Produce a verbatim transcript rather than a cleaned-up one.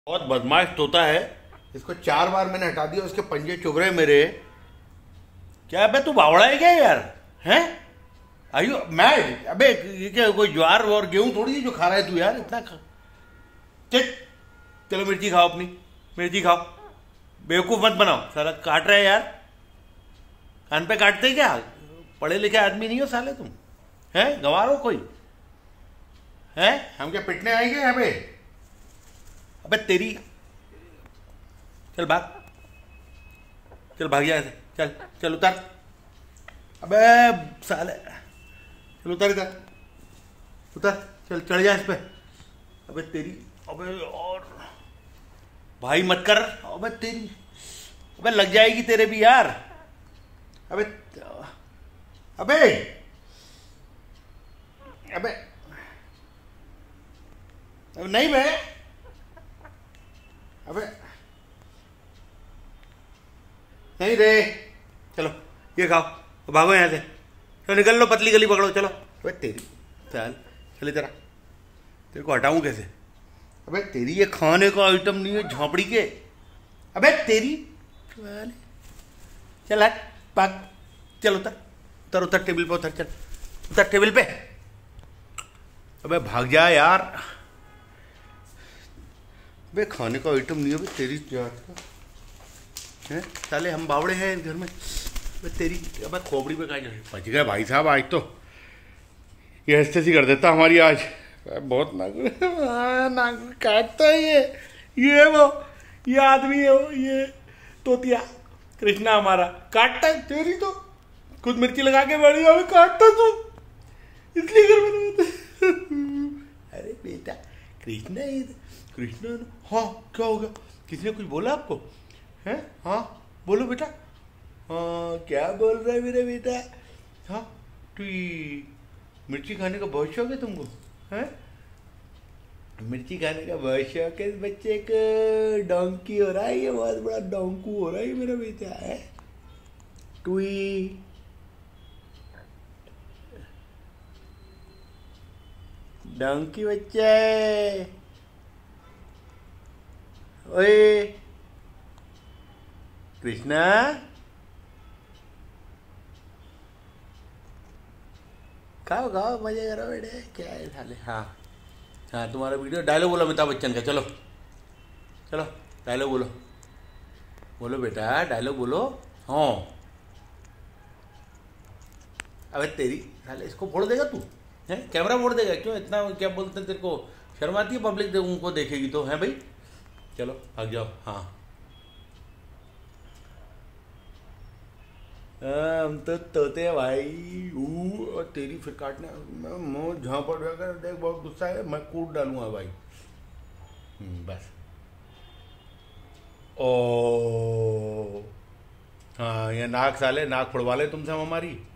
बहुत बदमाश तोता है। इसको चार बार मैंने हटा दिया, उसके पंजे चुभ रहे मेरे। क्या अबे तू बावड़ा है क्या यार? हैं? आयु मैड? अबे ये क्या कोई ज्वार और गेहूं थोड़ी है जो खा रहा है तू यार इतना खा। चल चलो मिर्ची खाओ, अपनी मिर्ची खाओ। बेवकूफ मत बनाओ, साला काट रहे यार। कान पे काटते क्या? पढ़े लिखे आदमी नहीं हो साले तुम? हैं? गंवार हो कोई? हैं? हम क्या पिटने आएंगे यहाँ पे? अबे तेरी, चल भाग, चल भाग जा ऐसे। चल चल उतर। अबे साले, चल उतर इधर, उतर। चल चढ़ जा इस पे। अबे तेरी, अबे और भाई मत कर। अबे तेरी, अबे लग जाएगी तेरे भी यार। अबे अबे अबे अबे नहीं बे। अबे नहीं रे। चलो ये खाओ, भागो यहाँ से। चलो निकल लो, पतली गली पकड़ो, चलो। अबे तेरी, चल चल तेरा, तेरे को हटाऊं कैसे? अबे तेरी ये खाने का आइटम नहीं है झोंपड़ी के। अबे तेरी, चल हट, भाग। चल उतर उतर उतर टेबल पे उतर, चल उतर टेबल पे। अबे भाग जा यार। अबे खाने का आइटम नहीं है बे तेरी जात का है साले। हम बावड़े हैं घर में। अबे तेरी, अबे खोपड़ी पे कहाँ जाए? बच गए भाई साहब आज तो। ये हंसते सी कर देता हमारी आज। बहुत नाक नाक काटता है ये ये वो ये आदमी है वो, ये तोतिया कृष्णा हमारा काटता है। तेरी तो खुद मिर्ची लगा के बैठ गया, काटता तू इसलिए घर में। अरे बेटा कृष्णा, ये कृष्णा। हाँ क्या हो गया? किसी ने कुछ बोला आपको? हैं? हाँ बोलो बेटा। हाँ क्या बोल रहा है मेरा बेटा? हाँ तो मिर्ची खाने का बहुत शौक है तुमको? हैं? मिर्ची खाने का बहुत शौक है इस बच्चे को। डोंकी हो रहा है ये, बहुत बड़ा डोंकू हो रहा है मेरा बेटा है। टुई डोंकी बच्चा है। ओए कृष्णा, खाओ खाओ मजे करो बेटे। क्या है साले? हाँ हाँ तुम्हारा वीडियो डायलॉग बोलो अमिताभ बच्चन का। चलो चलो डायलॉग बोलो, बोलो बेटा डायलॉग बोलो। हाँ अबे तेरी साले, इसको फोड़ देगा तू? है कैमरा फोड़ देगा? क्यों इतना क्या बोलते हैं? तेरे को शर्म आती है? पब्लिक उनको देखेगी तो है भाई। चलो भाग जाओ। हाँ हम तो तोते हैं भाई। ऊ और तेरी फिर काटने मुँह झाँपड़ कर देख, बहुत गुस्सा है, मैं कूट डालूंगा भाई। बस ओ हाँ, ये नाक साले, नाक फोड़वा ले तुमसे हम हमारी।